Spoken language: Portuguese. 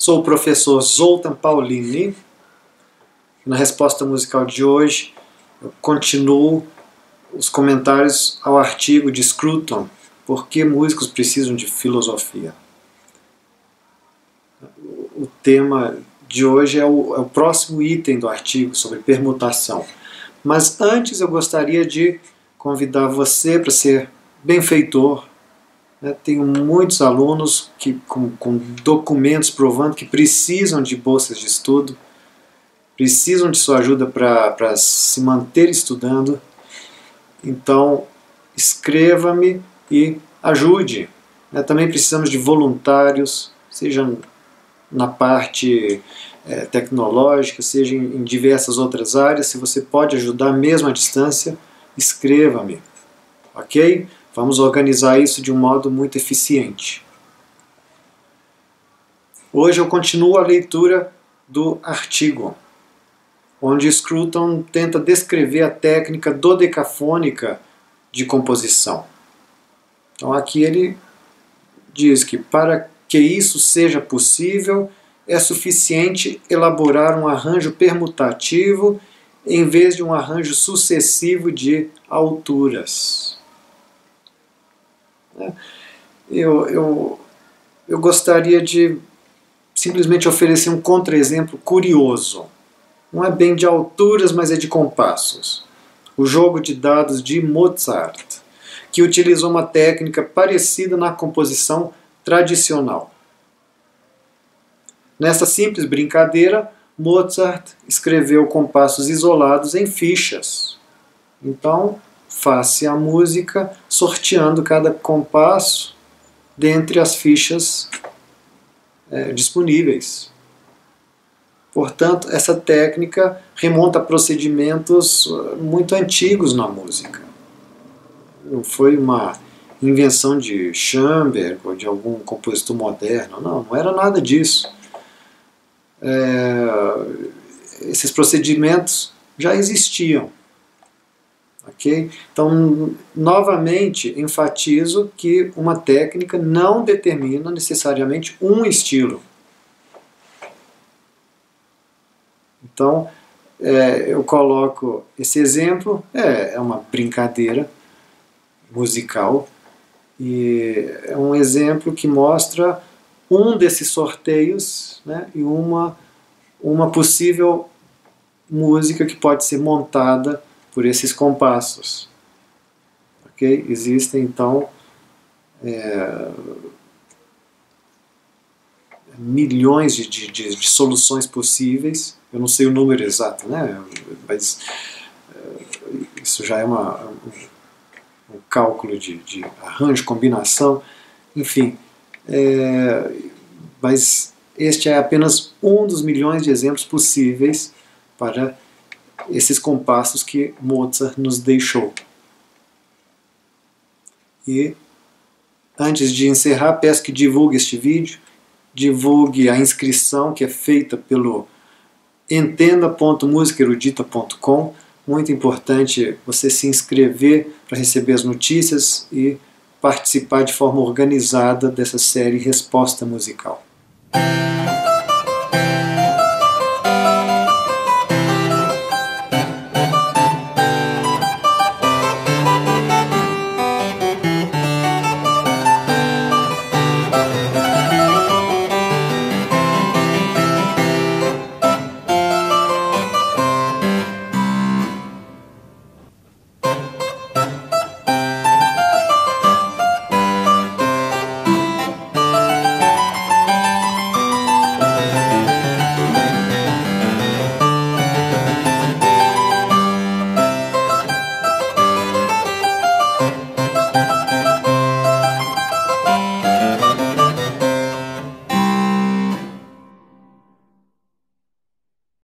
Sou o professor Zoltan Paulini. Na resposta musical de hoje, eu continuo os comentários ao artigo de Scruton, Por que músicos precisam de filosofia? O tema de hoje é o próximo item do artigo, sobre permutação. Mas antes eu gostaria de convidar você para ser benfeitor. Tenho muitos alunos com documentos provando que precisam de bolsas de estudo, precisam de sua ajuda para se manter estudando. Então, escreva-me e ajude. Também precisamos de voluntários, seja na parte tecnológica, seja em diversas outras áreas. Se você pode ajudar mesmo à distância, escreva-me. Ok? Vamos organizar isso de um modo muito eficiente. Hoje eu continuo a leitura do artigo, onde Scruton tenta descrever a técnica dodecafônica de composição. Então aqui ele diz que para que isso seja possível, é suficiente elaborar um arranjo permutativo em vez de um arranjo sucessivo de alturas. Eu gostaria de simplesmente oferecer um contra-exemplo curioso. Não é bem de alturas, mas é de compassos. O jogo de dados de Mozart, que utilizou uma técnica parecida na composição tradicional. Nessa simples brincadeira, Mozart escreveu compassos isolados em fichas. Então, faça a música sorteando cada compasso dentre as fichas disponíveis. Portanto, essa técnica remonta a procedimentos muito antigos na música. Não foi uma invenção de Schoenberg ou de algum compositor moderno. Não era nada disso. Esses procedimentos já existiam. Okay? Então, novamente, enfatizo que uma técnica não determina necessariamente um estilo. Então, eu coloco esse exemplo, é uma brincadeira musical, e é um exemplo que mostra um desses sorteios, né, e uma possível música que pode ser montada por esses compassos. Okay? Existem, então, milhões de soluções possíveis. Eu não sei o número exato, né? Mas isso já é um cálculo de arranjo, combinação, enfim. Mas este é apenas um dos milhões de exemplos possíveis para esses compassos que Mozart nos deixou. E antes de encerrar, peço que divulgue este vídeo, divulgue a inscrição que é feita pelo entenda.musicaerudita.com. Muito importante você se inscrever para receber as notícias e participar de forma organizada dessa série Resposta Musical.